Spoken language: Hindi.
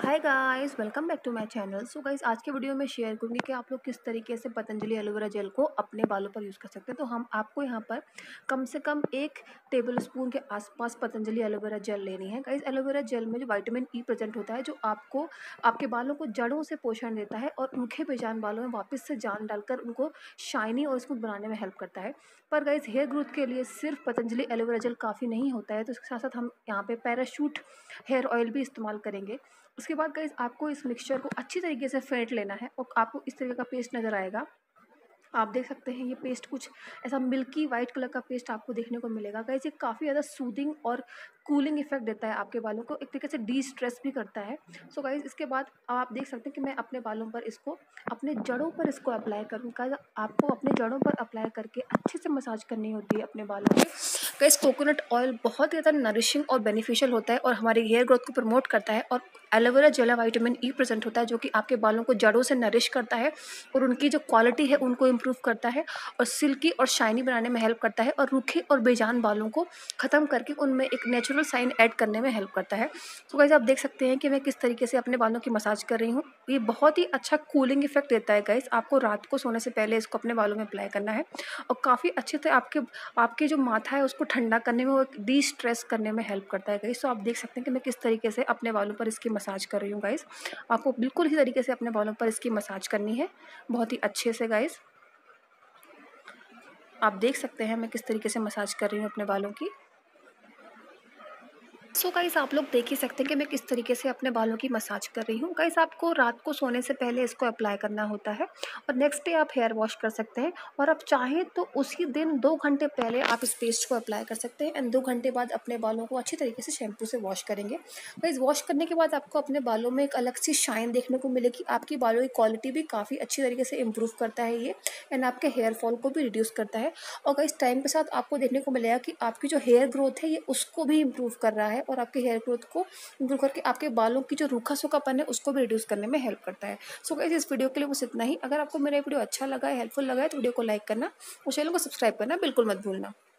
Hi guys, welcome back to my channel. So guys, आज के वीडियो में शेयर करूंगी कि आप लोग किस तरीके से पतंजलि एलोवेरा जेल को अपने बालों पर यूज़ कर सकते हैं। तो हम आपको यहाँ पर कम से कम 1 टेबल स्पून के आसपास पतंजलि एलोवेरा जेल लेनी है। गाइस, एलोवेरा जेल में जो विटामिन ई प्रेजेंट होता है, जो आपको आपके बालों को जड़ों से पोषण देता है और रूखे बेजान बालों में वापस से जान डालकर उनको शाइनी और स्मूथ बनाने में हेल्प करता है। पर गाइस, हेयर ग्रोथ के लिए सिर्फ पतंजलि एलोवेरा जेल काफ़ी नहीं होता है, तो इसके साथ साथ हम यहाँ पे पैराशूट हेयर ऑयल भी इस्तेमाल करेंगे। उसके बाद गाइस, आपको इस मिक्सचर को अच्छी तरीके से फेंट लेना है और आपको इस तरीके का पेस्ट नज़र आएगा। आप देख सकते हैं, ये पेस्ट कुछ ऐसा मिल्की वाइट कलर का पेस्ट आपको देखने को मिलेगा। गाइस, ये काफ़ी ज़्यादा सूदिंग और कूलिंग इफेक्ट देता है आपके बालों को, एक तरीके से डी स्ट्रेस भी करता है। सो गाइस, इसके बाद आप देख सकते हैं कि मैं अपने बालों पर इसको अपने जड़ों पर इसको अप्लाई करूँगा। आपको अपने जड़ों पर अप्लाई करके अच्छे से मसाज करनी होती है अपने बालों में। गाइस, कोकोनट ऑयल बहुत ही ज़्यादा नरिशिंग और बेनिफिशियल होता है और हमारे हेयर ग्रोथ को प्रमोट करता है। और aloe vera gel vitamin E present होता है, जो कि आपके बालों को जड़ों से नरिश करता है और उनकी जो क्वालिटी है उनको इम्प्रूव करता है और सिल्की और शाइनी बनाने में हेल्प करता है और रूखे और बेजान बालों को ख़त्म करके उनमें एक नेचुरल शाइन ऐड करने में हेल्प करता है। तो गाइस, आप देख सकते हैं कि मैं किस तरीके से अपने बालों की मसाज कर रही हूँ। ये बहुत ही अच्छा कूलिंग इफेक्ट देता है। गाइस, आपको रात को सोने से पहले इसको अपने बालों में अप्लाई करना है और काफ़ी अच्छे से आपके आपके जो माथा है उसको ठंडा करने में और डी स्ट्रेस करने में हेल्प करता है। गाइस, तो आप देख सकते हैं कि मैं किस तरीके से अपने बालों पर इसकी मसाज कर रही हूँ। गाइस, आपको बिल्कुल इसी तरीके से अपने बालों पर इसकी मसाज करनी है, बहुत ही अच्छे से। गाइस, आप देख सकते हैं मैं किस तरीके से मसाज कर रही हूँ अपने बालों की। सो गाइस, आप लोग देख ही सकते हैं कि मैं किस तरीके से अपने बालों की मसाज कर रही हूँ। गाइस, आपको रात को सोने से पहले इसको अप्लाई करना होता है और नेक्स्ट डे आप हेयर वॉश कर सकते हैं, और आप चाहें तो उसी दिन 2 घंटे पहले आप इस पेस्ट को अप्लाई कर सकते हैं एंड 2 घंटे बाद अपने बालों को अच्छी तरीके से शैम्पू से वॉश करेंगे। गाइस, वॉश करने के बाद आपको अपने बालों में एक अलग सी शाइन देखने को मिलेगी। आपकी बालों की क्वालिटी भी काफ़ी अच्छी तरीके से इम्प्रूव करता है ये, एंड आपके हेयर फॉल को भी रिड्यूस करता है। और गाइस, टाइम के साथ आपको देखने को मिलेगा कि आपकी जो हेयर ग्रोथ है ये उसको भी इम्प्रूव कर रहा है और आपके हेयर ग्रोथ को इम्प्रूव करके आपके बालों की जो रूखा सूखापन है उसको भी रिड्यूस करने में हेल्प करता है। सो गाइस, इस वीडियो के लिए बस इतना ही। अगर आपको मेरा वीडियो अच्छा लगा है, हेल्पफुल लगा है, तो वीडियो को लाइक करना और चैनल को सब्सक्राइब करना बिल्कुल मत भूलना।